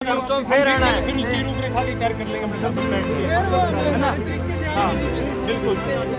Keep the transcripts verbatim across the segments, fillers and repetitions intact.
फिर रहना है, फिर उसकी रूपरेखा भी तैयार कर लेंगे अपने साथ बैठ के, है ना? हाँ बिल्कुल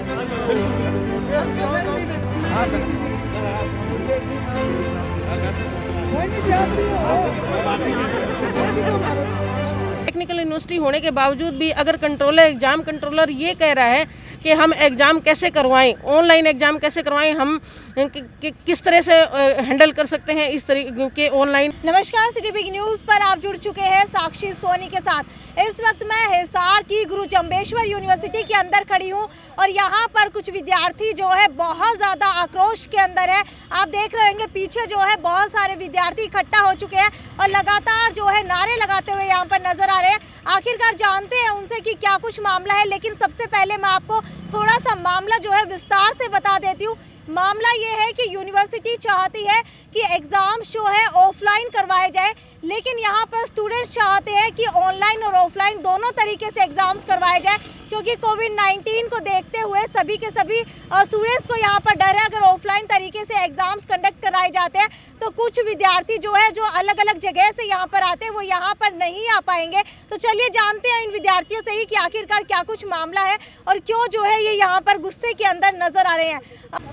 टेक्निकल यूनिवर्सिटी होने के बावजूद भी अगर कंट्रोलर एग्ज़ाम कंट्रोलर ये कह रहा है कि हम एग्ज़ाम कैसे करवाएं, ऑनलाइन एग्ज़ाम कैसे करवाएं, हम कि, कि, किस तरह से हैंडल कर सकते हैं इस तरीके के ऑनलाइन। नमस्कार, सिटी बिग न्यूज़ पर आप जुड़ चुके हैं साक्षी सोनी के साथ। इस वक्त मैं हिसार की गुरु जम्बेश्वर यूनिवर्सिटी के अंदर खड़ी हूं और यहां पर कुछ विद्यार्थी जो है बहुत ज़्यादा आक्रोश के अंदर है। आप देख रहे होंगे पीछे जो है बहुत सारे विद्यार्थी इकट्ठा हो चुके हैं और लगातार जो है नारे लगाते हुए यहाँ पर नजर आ रहे हैं। आखिरकार जानते हैं उनसे कि क्या कुछ मामला है, लेकिन सबसे पहले मैं आपको थोड़ा सा मामला जो है विस्तार से बता देती हूँ। मामला ये है कि यूनिवर्सिटी चाहती है कि एग्ज़ाम जो है ऑफलाइन करवाए जाए, लेकिन यहाँ पर स्टूडेंट्स चाहते हैं कि ऑनलाइन और ऑफलाइन दोनों तरीके से एग्ज़ाम्स करवाए जाए, क्योंकि कोविड नाइन्टीन को देखते हुए सभी के सभी स्टूडेंट्स को यहाँ पर डर है। अगर ऑफलाइन तरीके से एग्ज़ाम्स कंडक्ट कराए जाते हैं तो कुछ विद्यार्थी जो है जो अलग अलग जगह से यहाँ पर आते हैं वो यहाँ पर नहीं आ पाएंगे। तो चलिए जानते हैं इन विद्यार्थियों से ही कि आखिरकार क्या कुछ मामला है और क्यों जो है ये यहाँ पर गुस्से के अंदर नज़र आ रहे हैं।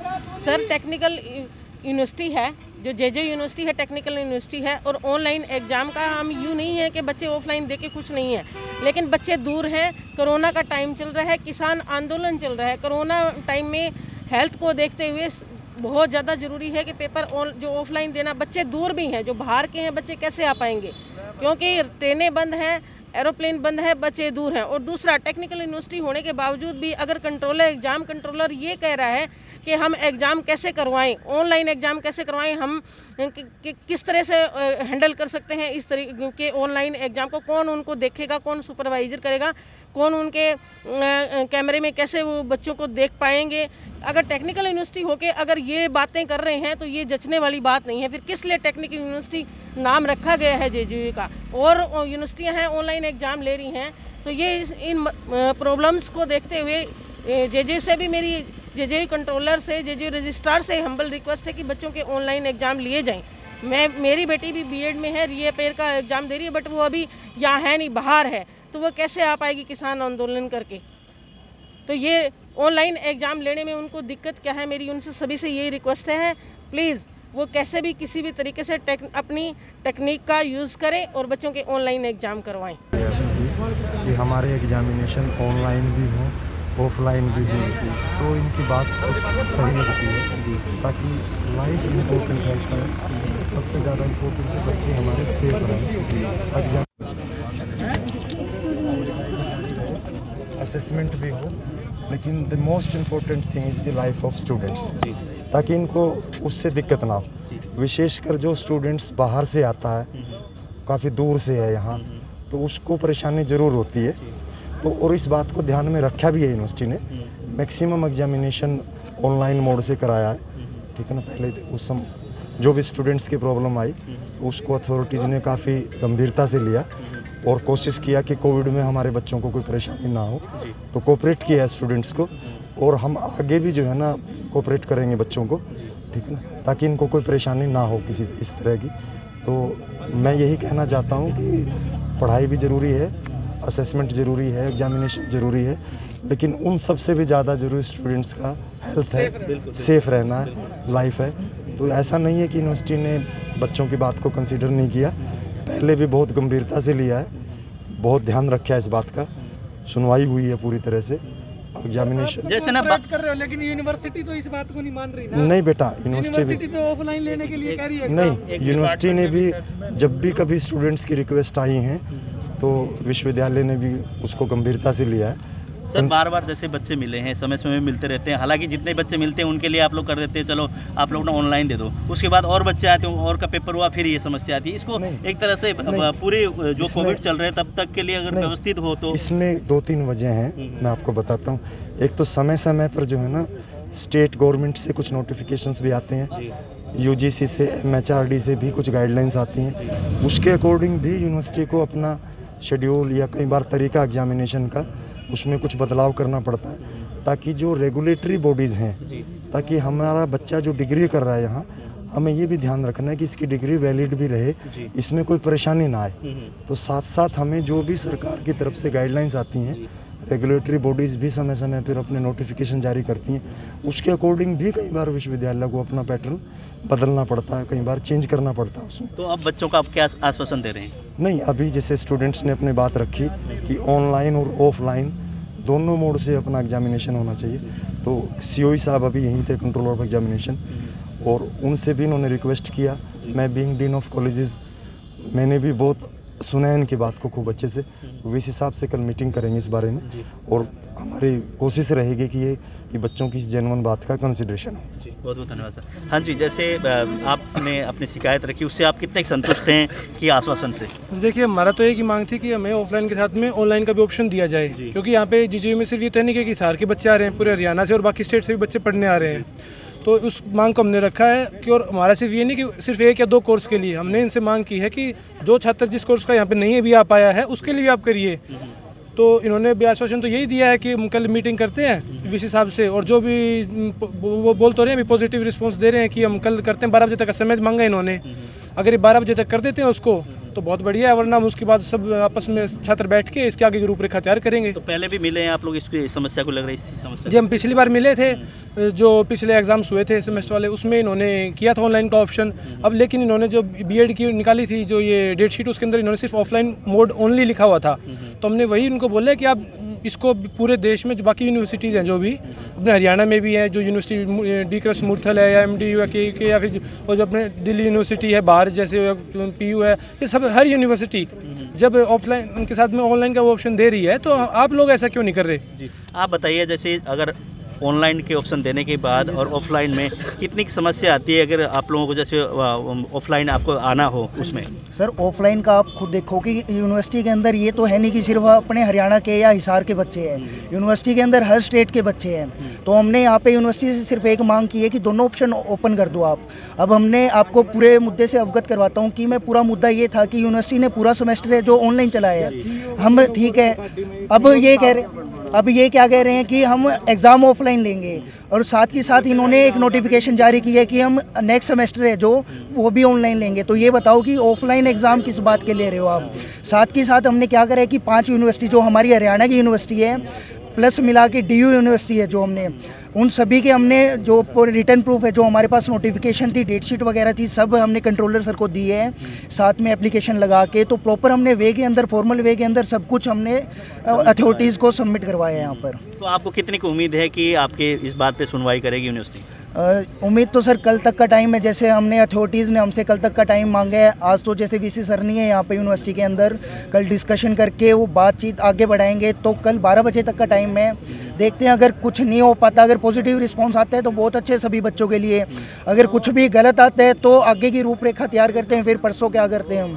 सर, टेक्निकल यूनिवर्सिटी है, जो जे जे यूनिवर्सिटी है टेक्निकल यूनिवर्सिटी है, और ऑनलाइन एग्ज़ाम का हम यूँ नहीं है कि बच्चे ऑफलाइन दे के खुश नहीं है, लेकिन बच्चे दूर हैं। कोरोना का टाइम चल रहा है, किसान आंदोलन चल रहा है। कोरोना टाइम में हेल्थ को देखते हुए बहुत ज़्यादा ज़रूरी है कि पेपर जो ऑफलाइन देना, बच्चे दूर भी हैं, जो बाहर के हैं बच्चे कैसे आ पाएंगे, क्योंकि ट्रेनें बंद हैं, एरोप्लेन बंद है, बच्चे दूर हैं। और दूसरा, टेक्निकल यूनिवर्सिटी होने के बावजूद भी अगर कंट्रोलर एग्ज़ाम कंट्रोलर ये कह रहा है कि हम एग्ज़ाम कैसे करवाएं, ऑनलाइन एग्ज़ाम कैसे करवाएं, हम कि, कि, किस तरह से हैंडल कर सकते हैं इस तरीके के ऑनलाइन एग्ज़ाम को, कौन उनको देखेगा, कौन सुपरवाइज़र करेगा, कौन उनके कैमरे में कैसे वो बच्चों को देख पाएंगे। अगर टेक्निकल यूनिवर्सिटी होके अगर ये बातें कर रहे हैं तो ये जचने वाली बात नहीं है। फिर किस लिए टेक्निकल यूनिवर्सिटी नाम रखा गया है जे जे यू का, और यूनिवर्सिटियां हैं ऑनलाइन एग्ज़ाम ले रही हैं। तो ये इन प्रॉब्लम्स को देखते हुए जे जे से भी मेरी जे जे कंट्रोलर से, जे जे रजिस्ट्रार से हम्बल रिक्वेस्ट है कि बच्चों के ऑनलाइन एग्ज़ाम लिए जाएं। मैं मेरी बेटी भी बी एड में है, री ए पेयर का एग्ज़ाम दे रही है, बट वो अभी यहाँ है नहीं, बाहर है, तो वो कैसे आ पाएगी किसान आंदोलन करके। तो ये ऑनलाइन एग्ज़ाम लेने में उनको दिक्कत क्या है, मेरी उनसे सभी से यही रिक्वेस्ट है, प्लीज़ वो कैसे भी किसी भी तरीके से टेक, अपनी टेक्निक का यूज़ करें और बच्चों के ऑनलाइन एग्ज़ाम करवाएं। कि हमारे एग्जामिनेशन ऑनलाइन भी हो, ऑफलाइन भी हो, तो इनकी बात सही लगती है, ताकि लाइफ इम्पोर्टेंट है। सब सबसे ज़्यादा इम्पोर्टेंट है बच्चे हमारे सेफ रहें, असेसमेंट भी हो, लेकिन the most important thing is the life of students, ताकि इनको उससे दिक्कत ना हो। विशेषकर जो स्टूडेंट्स बाहर से आता है, काफ़ी दूर से है यहाँ, तो उसको परेशानी ज़रूर होती है। तो और इस बात को ध्यान में रखा भी है यूनिवर्सिटी ने, मैक्सिमम एग्जामिनेशन ऑनलाइन मोड से कराया है, ठीक है ना। पहले उस सम जो भी स्टूडेंट्स की प्रॉब्लम आई तो उसको अथॉरिटीज़ ने काफ़ी गंभीरता से लिया और कोशिश किया कि कोविड में हमारे बच्चों को कोई परेशानी ना हो, तो कोऑपरेट किया है स्टूडेंट्स को, और हम आगे भी जो है ना कोऑपरेट करेंगे बच्चों को, ठीक है ना, ताकि इनको कोई परेशानी ना हो किसी इस तरह की। तो मैं यही कहना चाहता हूँ कि पढ़ाई भी ज़रूरी है, असेसमेंट ज़रूरी है, एग्जामिनेशन ज़रूरी है, लेकिन उन सब से भी ज़्यादा ज़रूरी स्टूडेंट्स का हेल्थ है, सेफ रहना है, लाइफ है। तो ऐसा नहीं है कि यूनिवर्सिटी ने बच्चों की बात को कंसीडर नहीं किया, पहले भी बहुत गंभीरता से लिया है, बहुत ध्यान रखा है इस बात का, सुनवाई हुई है पूरी तरह से। एग्जामिनेशन जैसे ना बात कर रहे हो, लेकिन यूनिवर्सिटी तो इस बात को नहीं मान रही ना। नहीं बेटा, यूनिवर्सिटी भी तो ऑफलाइन लेने के लिए कह रही है। नहीं, यूनिवर्सिटी ने भी जब भी कभी स्टूडेंट्स की रिक्वेस्ट आई हैं तो विश्वविद्यालय ने भी उसको गंभीरता से लिया है। सर, बार बार जैसे बच्चे मिले हैं, समय समय में मिलते रहते हैं, हालांकि जितने बच्चे मिलते हैं उनके लिए आप लोग कर देते हैं, चलो आप लोग ना ऑनलाइन दे दो, उसके बाद और बच्चे आते हैं और का पेपर हुआ, फिर ये समस्या आती है। इसको एक तरह से पूरे जो कोविड चल रहे हैं तब तक के लिए अगर व्यवस्थित हो तो। इसमें दो तीन वजह हैं, मैं आपको बताता हूँ। एक तो समय समय पर जो है ना स्टेट गवर्नमेंट से कुछ नोटिफिकेशंस भी आते हैं, यूजीसी से, एमएचआरडी से भी कुछ गाइडलाइंस आती हैं, उसके अकॉर्डिंग भी यूनिवर्सिटी को अपना शेड्यूल या कई बार तरीका एग्जामिनेशन का उसमें कुछ बदलाव करना पड़ता है, ताकि जो रेगुलेटरी बॉडीज़ हैं, ताकि हमारा बच्चा जो डिग्री कर रहा है यहाँ, हमें ये भी ध्यान रखना है कि इसकी डिग्री वैलिड भी रहे, इसमें कोई परेशानी ना आए। तो साथ साथ हमें जो भी सरकार की तरफ से गाइडलाइंस आती हैं, रेगुलेटरी बॉडीज़ भी समय समय पर अपने नोटिफिकेशन जारी करती हैं, उसके अकॉर्डिंग भी कई बार विश्वविद्यालय को अपना पैटर्न बदलना पड़ता है, कई बार चेंज करना पड़ता है उसमें। तो अब बच्चों को आप क्या आश्वासन दे रहे हैं? नहीं, अभी जैसे स्टूडेंट्स ने अपनी बात रखी कि ऑनलाइन और ऑफलाइन दोनों मोड से अपना एग्जामिनेशन होना चाहिए, तो सीओई साहब अभी यहीं थे, कंट्रोल ऑफ एग्जामिनेशन, और उनसे भी इन्होंने रिक्वेस्ट किया। मैं बीइंग डीन ऑफ कॉलेजेस, मैंने भी बहुत सुना है इनकी बात को खूब अच्छे से। इस हिसाब से कल मीटिंग करेंगे इस बारे में, और हमारी कोशिश रहेगी कि ये कि बच्चों की जेन्युइन बात का कंसिडरेशन हो। जी, बहुत बहुत धन्यवाद सर। हाँ जी, जैसे आपने अपनी शिकायत रखी, उससे आप कितने संतुष्ट हैं कि आश्वासन से? देखिए, हमारा तो एक ही मांग थी कि हमें ऑफलाइन के साथ में ऑनलाइन का भी ऑप्शन दिया जाए, क्योंकि यहाँ पे जीजीयू में सिर्फ ये तो नहीं कि हिसार के बच्चे आ रहे हैं, पूरे हरियाणा से और बाकी स्टेट से भी बच्चे पढ़ने आ रहे हैं। तो उस मांग को हमने रखा है कि, और हमारा सिर्फ ये नहीं कि सिर्फ एक या दो कोर्स के लिए, हमने इनसे मांग की है कि जो छात्र जिस कोर्स का यहाँ पे नहीं भी आ पाया है उसके लिए भी आप करिए। तो इन्होंने भी आश्वासन तो यही दिया है कि हम कल मीटिंग करते हैं वीसी साहब से, और जो भी वो बोल तो रहे हैं, अभी पॉजिटिव रिस्पांस दे रहे हैं कि हम कल करते हैं। बारह बजे तक का समय मांगा इन्होंने, अगर ये बारह बजे तक कर देते हैं उसको तो बहुत बढ़िया है, वरना हम उसके बाद सब आपस में छात्र बैठ के इसके आगे की रूपरेखा तैयार करेंगे। तो पहले भी मिले हैं आप लोग इसकी समस्या को, लग रहा है इस समस्या? जी, हम पिछली बार मिले थे, जो पिछले एग्जाम्स हुए थे सेमेस्टर वाले, उसमें इन्होंने किया था ऑनलाइन का ऑप्शन। अब लेकिन इन्होंने जो बीएड की निकाली थी जो ये डेट शीट, उसके अंदर इन्होंने सिर्फ ऑफलाइन मोड ओनली लिखा हुआ था। तो हमने वही उनको बोला कि आप इसको पूरे देश में जो बाकी यूनिवर्सिटीज़ हैं, जो भी अपने हरियाणा में भी हैं, जो यूनिवर्सिटी डी कृष्ण मूर्थल है या एम डी यू है के, के या फिर और जो अपने दिल्ली यूनिवर्सिटी है बाहर, जैसे पी यू है, ये सब हर यूनिवर्सिटी जब ऑफलाइन उनके साथ में ऑनलाइन का वो ऑप्शन दे रही है, तो आप लोग ऐसा क्यों नहीं कर रहे? जी, आप बताइए, जैसे अगर ऑनलाइन के ऑप्शन देने के बाद और ऑफलाइन में कितनी समस्या आती है अगर आप लोगों को जैसे ऑफलाइन आपको आना हो उसमें? सर, ऑफलाइन का आप खुद देखो कि यूनिवर्सिटी के अंदर ये तो है नहीं कि सिर्फ अपने हरियाणा के या हिसार के बच्चे हैं, यूनिवर्सिटी के अंदर हर स्टेट के बच्चे हैं। तो हमने यहाँ पे यूनिवर्सिटी से सिर्फ एक मांग की है कि दोनों ऑप्शन ओपन कर दो आप। अब हमने आपको पूरे मुद्दे से अवगत करवाता हूँ कि मैं पूरा मुद्दा ये था कि यूनिवर्सिटी ने पूरा सेमेस्टर है जो ऑनलाइन चलाया है, हम ठीक है। अब ये कह रहे अब ये क्या कह रहे हैं कि हम एग्ज़ाम ऑफलाइन लेंगे, और साथ ही साथ इन्होंने एक नोटिफिकेशन जारी की है कि हम नेक्स्ट सेमेस्टर है जो वो भी ऑनलाइन लेंगे। तो ये बताओ कि ऑफलाइन एग्ज़ाम किस बात के ले रहे हो आप? साथ ही साथ हमने क्या करा है कि पांच यूनिवर्सिटी जो हमारी हरियाणा की यूनिवर्सिटी है प्लस मिला के डी यू यूनिवर्सिटी है, जो हमने उन सभी के हमने जो रिटर्न प्रूफ है, जो हमारे पास नोटिफिकेशन थी, डेट शीट वगैरह थी, सब हमने कंट्रोलर सर को दिए हैं, साथ में एप्लीकेशन लगा के। तो प्रॉपर हमने वे के अंदर, फॉर्मल वे के अंदर सब कुछ हमने अथॉरिटीज़ को सबमिट करवाया है यहाँ पर। तो आपको कितनी की उम्मीद है कि आपके इस बात पे सुनवाई करेगी यूनिवर्सिटी? उम्मीद तो सर कल तक का टाइम है, जैसे हमने अथॉरिटीज़ ने हमसे कल तक का टाइम मांगा है। आज तो जैसे वीसी सर नहीं है यहाँ पे यूनिवर्सिटी के अंदर, कल डिस्कशन करके वो बातचीत आगे बढ़ाएंगे। तो कल बारह बजे तक का टाइम है, देखते हैं अगर कुछ नहीं हो पाता, अगर पॉजिटिव रिस्पांस आता है तो बहुत अच्छे सभी बच्चों के लिए, अगर कुछ भी गलत आता है तो आगे की रूपरेखा तैयार करते हैं, फिर परसों क्या करते हैं हम।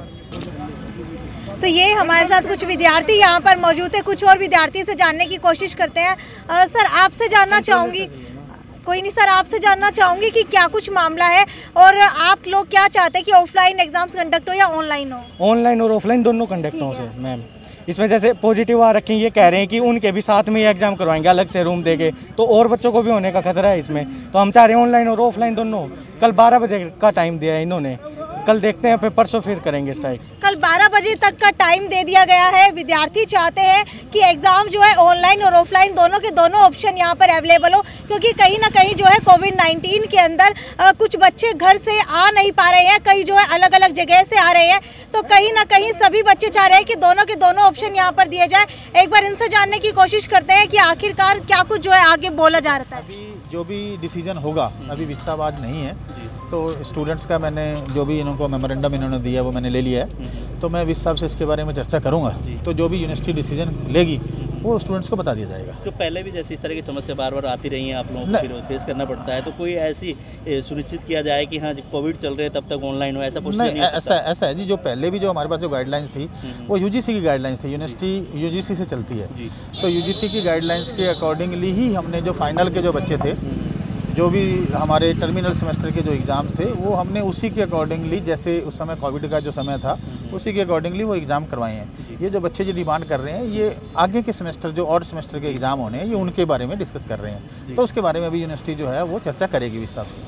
तो ये हमारे साथ कुछ विद्यार्थी यहाँ पर मौजूद है, कुछ और विद्यार्थी से जानने की कोशिश करते हैं। आ, सर आपसे जानना चाहूँगी कोई नहीं सर आपसे जानना चाहूँगी कि क्या कुछ मामला है, और आप लोग क्या चाहते हैं कि ऑफलाइन एग्जाम्स कंडक्ट हो या ऑनलाइन हो? ऑनलाइन और ऑफलाइन दोनों कंडक्ट हो सर मैम। इसमें जैसे पॉजिटिव आ रखे हैं, ये कह रहे हैं कि उनके भी साथ में ये एग्जाम करवाएंगे अलग से रूम देके, तो और बच्चों को भी होने का खतरा है इसमें। तो हम चाह रहे हैं ऑनलाइन और ऑफलाइन दोनों। कल बारह बजे का टाइम दिया है इन्होंने, कल देखते हैं, फिर परसों फिर करेंगे स्ट्राइक। कल बारह बजे तक का टाइम दे दिया गया है। विद्यार्थी चाहते हैं कि एग्जाम जो है ऑनलाइन और ऑफलाइन दोनों के दोनों ऑप्शन यहाँ पर अवेलेबल हो, क्योंकि कहीं ना कहीं जो है कोविड नाइन्टीन के अंदर आ, कुछ बच्चे घर से आ नहीं पा रहे हैं, कई जो है अलग अलग जगह से आ रहे हैं। तो कहीं ना कहीं सभी बच्चे चाह रहे हैं कि दोनों के दोनों ऑप्शन यहाँ पर दिए जाए। एक बार इनसे जानने की कोशिश करते हैं कि आखिरकार क्या कुछ जो है आगे बोला जा रहा है। अभी जो भी डिसीजन होगा, अभी विस्तार आज नहीं है, तो स्टूडेंट्स का मैंने जो भी इनको मेमोरेंडम इन्होंने दिया वो मैंने ले लिया है, तो मैं विस साहब से इसके बारे में चर्चा करूंगा। तो जो भी यूनिवर्सिटी डिसीजन लेगी वो स्टूडेंट्स को बता दिया जाएगा। तो पहले भी जैसे इस तरह की समस्या बार बार आती रही है, आप लोगों को फिर फेस करना पड़ता है, तो कोई ऐसी सुनिश्चित किया जाए कि हाँ जब कोविड चल रहे तब तक ऑनलाइन हो, ऐसा कुछ नहीं? ऐसा ऐसा है जी, जो पहले भी जो हमारे पास जो गाइडलाइंस थी वो यूजीसी की गाइडलाइंस थी, यूनिवर्सिटी यूजीसी से चलती है, तो यूजीसी की गाइडलाइंस के अकॉर्डिंगली ही हमने जो फाइनल के जो बच्चे थे, जो भी हमारे टर्मिनल सेमेस्टर के जो एग्ज़ाम्स थे, वो हमने उसी के अकॉर्डिंगली, जैसे उस समय कोविड का जो समय था उसी के अकॉर्डिंगली वो एग्ज़ाम करवाए हैं। ये जो बच्चे जो डिमांड कर रहे हैं, ये आगे के सेमेस्टर जो और सेमेस्टर के एग्ज़ाम होने हैं, ये उनके बारे में डिस्कस कर रहे हैं, तो उसके बारे में भी यूनिवर्सिटी जो है वो चर्चा करेगी इस हिसाब से।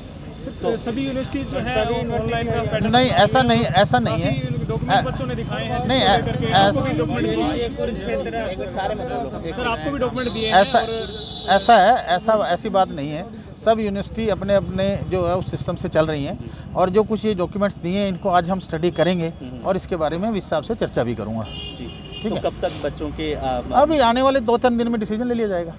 सभी यूनिवर्सिटी जो है ऑनलाइन का पैटर्न नहीं, ऐसा नहीं, ऐसा नहीं है। डॉक्यूमेंट बच्चों ने दिखाए हैं नहीं, जिसको लेकर के आपको भी ऐस- डॉक्यूमेंट दिए सर, आपको भी डॉक्यूमेंट दिए हैं ऐसा और ऐसा है, ऐसा ऐसी बात नहीं है। सब यूनिवर्सिटी अपने अपने जो है उस सिस्टम से चल रही हैं, और जो कुछ ये डॉक्यूमेंट्स दिए हैं इनको आज हम स्टडी करेंगे और इसके बारे में हिसाब से चर्चा भी करूँगा। ठीक है, कब तक बच्चों के आ, अभी आने वाले दो तीन दिन में डिसीजन ले लिया जाएगा।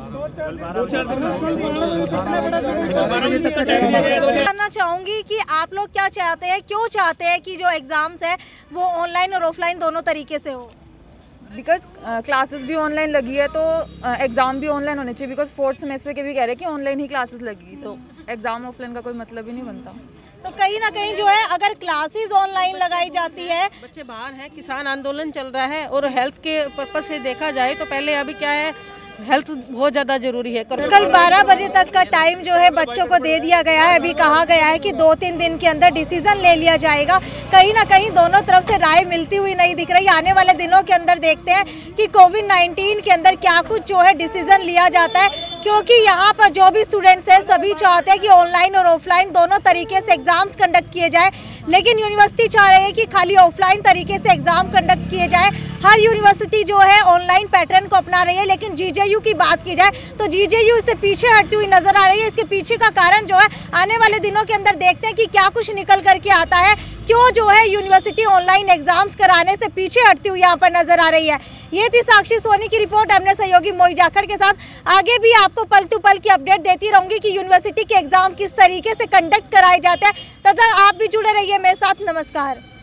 जानना चाहूंगी कि आप लोग क्या चाहते हैं, क्यों चाहते हैं कि जो एग्जाम्स है वो ऑनलाइन और ऑफलाइन दोनों तरीके से हो? बिकॉज क्लासेस भी ऑनलाइन लगी है तो एग्ज़ाम भी ऑनलाइन होने चाहिए, बिकॉज फोर्थ सेमेस्टर के भी कह रहे हैं कि ऑनलाइन ही क्लासेस लगी, सो एग्ज़ाम ऑफलाइन का कोई मतलब ही नहीं बनता। तो कहीं ना कहीं जो है अगर क्लासेस ऑनलाइन लगाई जाती है, बच्चे बाहर हैं, किसान आंदोलन चल रहा है और हेल्थ के पर्पज से देखा जाए तो पहले अभी क्या है, हेल्थ बहुत ज़्यादा ज़रूरी है। कल बारह बजे तक का टाइम जो है बच्चों को दे दिया गया है। अभी कहा गया है कि दो तीन दिन के अंदर डिसीजन ले लिया जाएगा। कहीं ना कहीं दोनों तरफ से राय मिलती हुई नहीं दिख रही। आने वाले दिनों के अंदर देखते हैं कि कोविड नाइन्टीन के अंदर क्या कुछ जो है डिसीजन लिया जाता है, क्योंकि यहाँ पर जो भी स्टूडेंट्स हैं सभी चाहते हैं कि ऑनलाइन और ऑफलाइन दोनों तरीके से एग्जाम्स कंडक्ट किए जाए, लेकिन यूनिवर्सिटी चाह रही है कि खाली ऑफलाइन तरीके से एग्जाम कंडक्ट किए जाए। हर यूनिवर्सिटी जो है ऑनलाइन पैटर्न को अपना रही है, लेकिन जीजेयू की बात की जाए तो जीजेयू इससे पीछे हटती हुई नजर आ रही है। इसके पीछे का कारण जो है आने वाले दिनों के अंदर देखते हैं कि क्या कुछ निकल करके आता है, क्यों जो है यूनिवर्सिटी ऑनलाइन एग्जाम्स कराने से पीछे हटती हुई यहाँ पर नजर आ रही है। ये थी साक्षी सोनी की रिपोर्ट अपने सहयोगी मोई जाखड़ के साथ। आगे भी आपको पल टू पल की अपडेट देती रहूंगी कि यूनिवर्सिटी के एग्जाम किस तरीके से कंडक्ट कराए जाते हैं। तथा आप भी जुड़े रहिए मेरे साथ। नमस्कार।